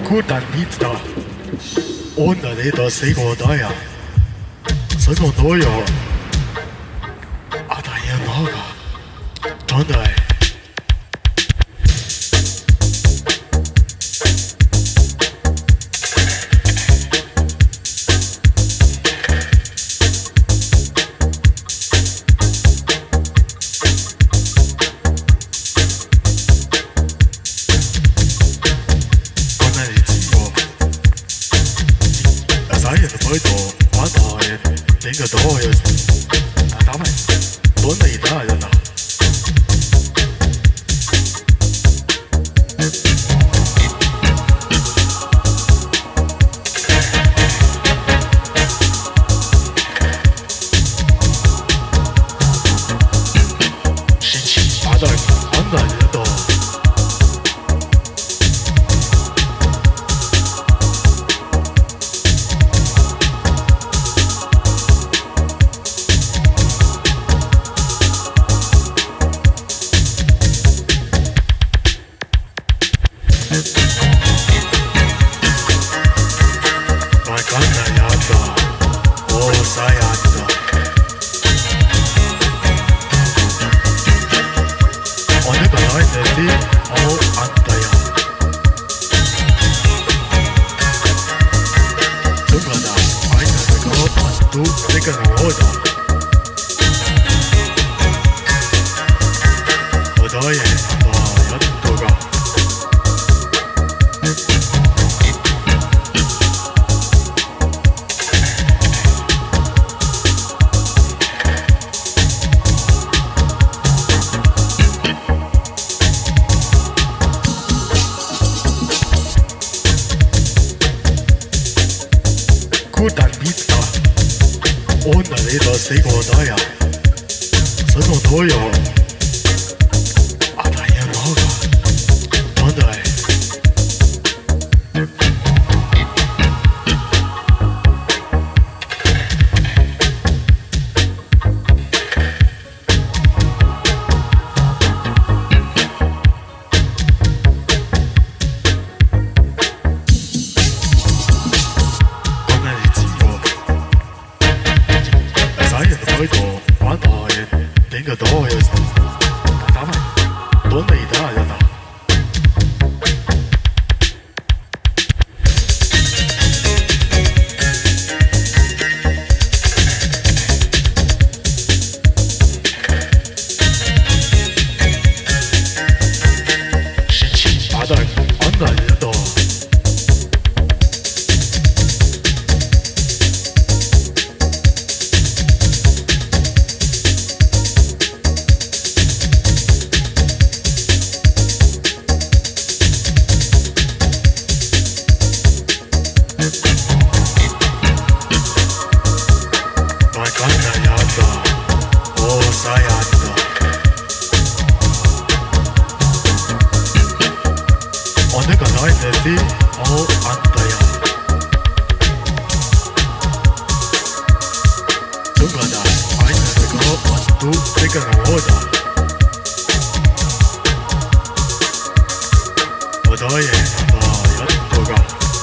孤單你知道，我那里的水果大呀，水果多哟，啊大爷那个，真的。Hoy todo, cuando tengo todo esto, dame, ¿dónde está ya está? anda ya todo.孤單你知道，我那里的水果大呀，水果多哟，啊大爺那個，真的。Hoy todo, cuando tengo todo esto, dame, ¿dónde está ya está? anda ya todo. Oh, Antaya. Dunglada, eine Sekunde und du dicker Roder. Odoye, ja, Toga.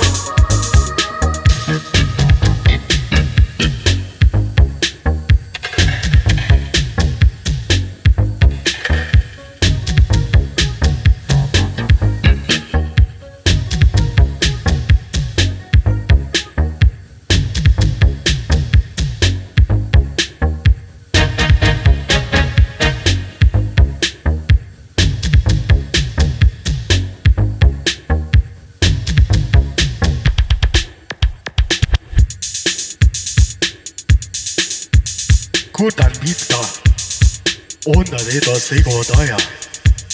孤單你知道，我那里的水果大呀，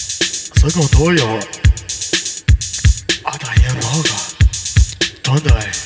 水果多哟，啊大爺那個，真的。